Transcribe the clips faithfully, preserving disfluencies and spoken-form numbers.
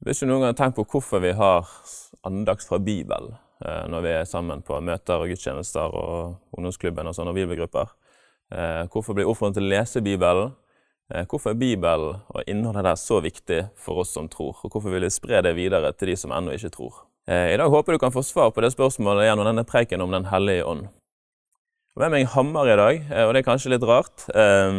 Hvis du noen gang tenkt på hvorfor vi har andakt fra Bibelen når vi er sammen på møter og gudstjenester og ungdomsklubben og sånne bibelgrupper. Hvorfor blir oppfordret til å lese Bibelen? Hvorfor er Bibelen og innholdet der så viktig for oss som tror? Og hvorfor vil vi spre det videre til de som ennå ikke tror? I dag håper du kan få svar på det spørsmålet gjennom denne preken om Den hellige ånd. Med meg hammer i dag, og det er kanskje litt rart.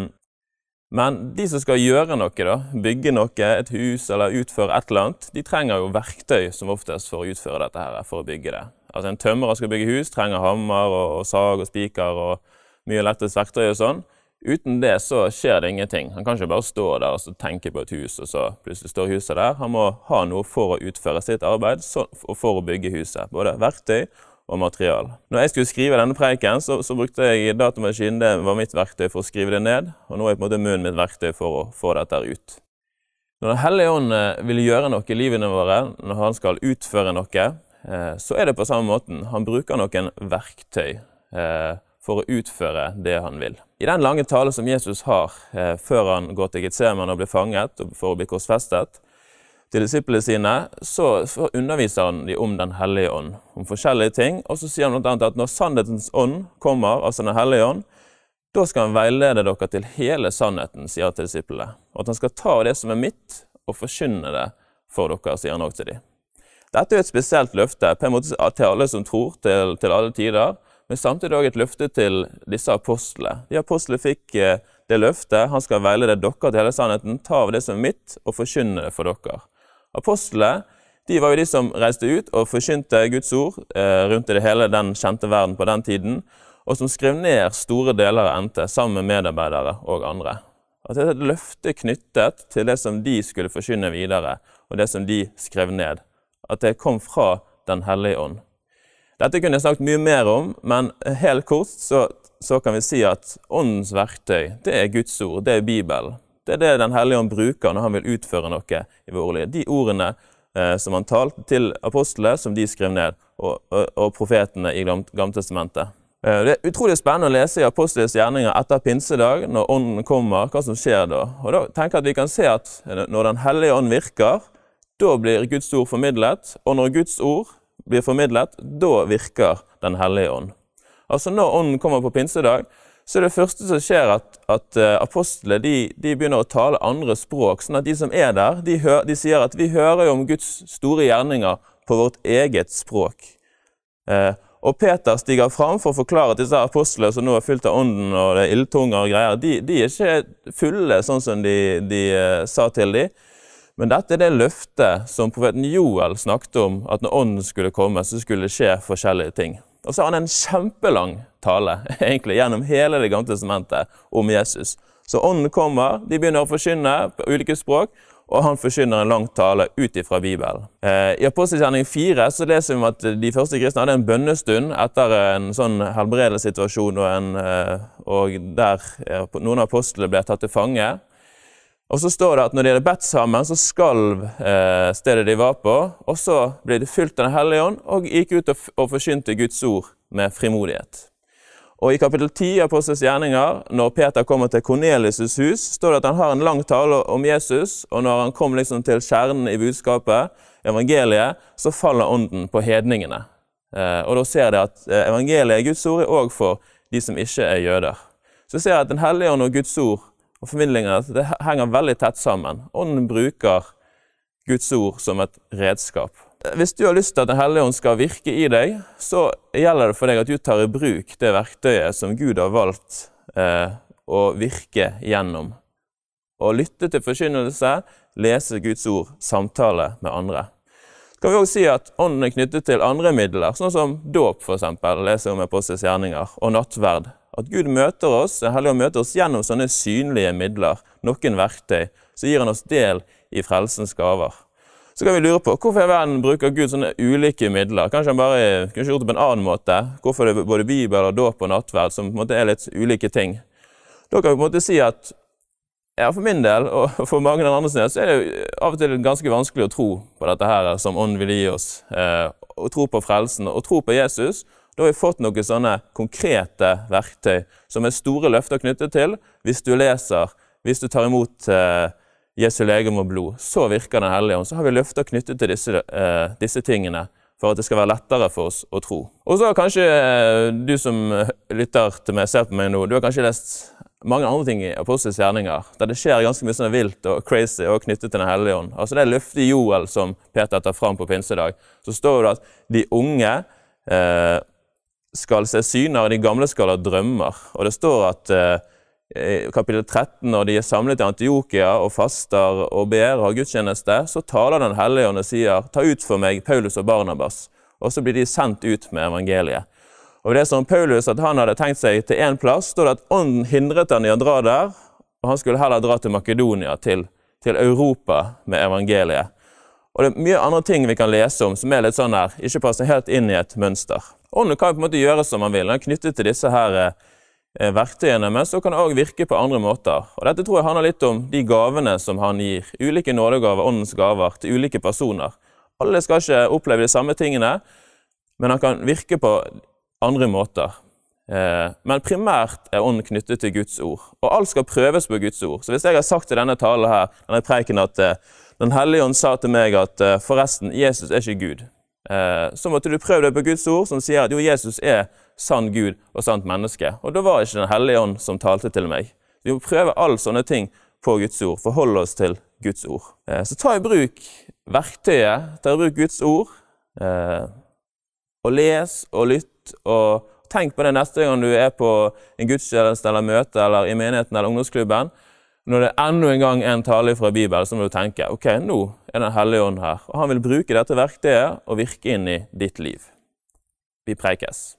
Men de som skal gjøre noe, da, bygge noe, et hus eller utføre et eller annet, de trenger jo verktøy som oftest for å utføre dette her, for å bygge det. Altså en tømrer skal bygge hus, trenger hammer og, og sag og spiker og mye elektrisk verktøy og sånn. Uten det så skjer det ingenting. Han kan ikke bare stå der og tenke på et hus, og så plutselig står huset der. Han må ha noe for å utføre sitt arbeid og for å bygge huset, både verktøy og material. Når jeg skulle skrive denne preiken, så, så brukte jeg datamaskinen, det var mitt verktøy for å skrive det ned, og nå er på en måte munnen mitt verktøy for å få dette ut. Når Den hellige ånd vil gjøre noe i livene våre, når han skal utføre noe, så er det på samme måten. Han bruker noen verktøy for å utføre det han vil. I den lange tale som Jesus har før han går til Getsemane og blir fanget og for å bli korsfestet, til disiplene sine, så underviser han de om Den hellige ånd, om forskjellige ting, og så sier han blant annet at når sannhetens ånd kommer, altså Den hellige ånd, da skal han veilede dere til hele sannheten, sier han til disiplene. Og at han skal ta det som er mitt, og forkynne det for dere, sier han også til dem. Dette er et spesielt løfte, på en måte til alle som tror, til, til alle tider, men samtidig også et løfte til disse apostlene. De apostlene fikk det løftet, han skal veilede dere til hele sannheten, ta av det som er mitt, og forkynne det for dere. Apostlene, de var jo de som reiste ut og forkynte Guds ord eh, rundt i det hele den kjente verden på den tiden, og som skrev ned store deler av N T sammen med medarbeidere og andre. At det er et løfte knyttet til det som de skulle forkynne videre, og det som de skrev ned. At det kom fra Den hellige ånd. Dette kunne jeg sagt mye mer om, men helt kort så, så kan vi si at åndens verktøy, det er Guds ord, det er Bibelen. Det er det Den hellige ånd bruker når han vil utføre noe i våre liv. De ordene eh, som han talte til apostlene, som de skrev ned, og, og, og profetene i Gamle testamentet. Eh, det er utrolig spennende å lese i apostlenes gjerninger etter pinsedag, når ånden kommer, hva som skjer da. Og da tenker jeg at vi kan se at når Den hellige ånd virker, da blir Guds ord formidlet, og når Guds ord blir formidlet, da virker Den hellige ånd. Altså når ånden kommer på pinsedag, så er det første som skjer at, at uh, apostlene, de, de begynner å tale andre språk, sånn at de som er der, de, hør, de sier at vi hører jo om Guds store gjerninger på vårt eget språk. Uh, og Peter stiger fram for å forklare at disse apostlene som nå er fylt av ånden og det er ildtunger og greier, de, de er ikke fulle sånn som de, de uh, sa til dem. Men dette er det løftet som profeten Joel snakket om, at når ånden skulle komme, så skulle det skje forskjellige ting. Og så har han en kjempelang tale, egentlig, gjennom hele det Gamle testamentet om Jesus. Så ånden kommer, de begynner å forkynne på ulike språk, og han forkynner en lang tale ut ifra Bibelen. Eh, I Apostelgjerningen fire så leser vi om at de første kristne hadde en bønnestund etter en sånn helbredelsessituasjon, og, en, eh, og der eh, noen av apostlene ble tatt til fange. Og så står det at når de hadde bedt sammen, så skalv eh, stedet de var på, og så ble de fylt av Den hellige ånd, og gikk ut og, og forkynte Guds ord med frimodighet. Og i kapittel ti av Apostelens gjerninger, når Peter kommer til Cornelius' hus, står det at han har en lang tale om Jesus, og når han kom liksom til kjernen i budskapet, evangeliet, så faller ånden på hedningene. Eh, og da ser de at evangeliet, Guds ord, er også for de som ikke er jøder. Så ser jeg at Den hellige ånd og Guds ord og formidlingen, det henger veldig tett sammen. Ånden bruker Guds ord som et redskap. Hvis du har lyst til at Den hellige ånd skal virke i deg, så gjelder det for deg at du tar i bruk det verktøyet som Gud har valgt eh, å virke gjennom. Og lytte til forkynnelse, lese Guds ord, samtale med andre. Så kan vi også si at ånden er knyttet til andre midler, sånn som dåp for eksempel, leser om Apostelens gjerninger, og nattverd. At Gud møter oss, Den hellige ånd møter oss gjennom sånne synlige midler, noen verktøy, så gir han oss del i frelsens gaver. Så kan vi lure på, hvorfor i verden bruker Gud sånne ulike midler? Kanskje han bare kanskje gjort det på en annen måte? Hvorfor er det både Bibel og dåp og nattverd, som på en måte er litt ulike ting? Da kan vi på en måte si at, ja, for min del, og for mange av andre del, så er det av og til ganske vanskelig å tro på dette her som ånden vil gi oss, eh, å tro på frelsen og tro på Jesus. Da har vi fått noen sånne konkrete verktøy som er store løfter knyttet til hvis du leser, hvis du tar imot eh, Jesu legeme og blod, så virker den hellige ånd. Så har vi løfter knyttet til disse, eh, disse tingene, for at det skal være lettere for oss å tro. Og så har kanskje eh, du som lytter til meg, ser på meg nå, du har kanskje lest mange andre ting i Apostels gjerninger, der det skjer ganske mye sånn vilt og crazy og knyttet til den hellige ånd. Altså det løftet i Joel som Peter tar fram på pinsedag, så står det at de unge eh, skal se syner, og de gamle skal ha drømmer. Og det står at eh, i kapittel tretten, når de er samlet i Antiokia og faster og ber og har gudstjeneste, så taler den hellige ånd og sier, ta ut for meg Paulus og Barnabas, og så blir de sendt ut med evangeliet. Og det som Paulus, at han hadde tenkt seg til en plass, står det at ånden hindret han i å dra der, og han skulle heller dra til Makedonia, til, til Europa med evangeliet. Og det er mye andre ting vi kan lese om, som er litt sånn her, ikke passer helt inn i et mønster. Ånden kan på en måte gjøre som han vil, han er knyttet til disse her verktøyene, men så kan det også virke på andre måter. Og dette tror jeg handler litt om de gavene som han gir, ulike nådegaver, åndens gaver, til ulike personer. Alle skal ikke oppleve de samme tingene, men han kan virke på andre måter. Men primært er ånden knyttet til Guds ord, og alt skal prøves på Guds ord. Så hvis jeg har sagt til denne talen her, denne preken, at den hellige ånd sa til meg at forresten, Jesus er ikke Gud, så måtte du prøve det på Guds ord, som sier at jo, Jesus er sann Gud og sant menneske. Og da var ikke den hellige ånd som talte til meg. Vi må prøve alle sånne ting på Guds ord, forholde oss til Guds ord. Så ta i bruk verktøyet, ta i bruk Guds ord, og les og lytt, og tenk på det neste gang du er på en gudstjeneste eller møte, eller i menigheten eller ungdomsklubben. Når det er enda en gang en tale fra Bibelen, så må du tenke, ok, nå er den hellige ånd her, og han vil bruke dette verktøyet og virke inn i ditt liv. Vi preikes.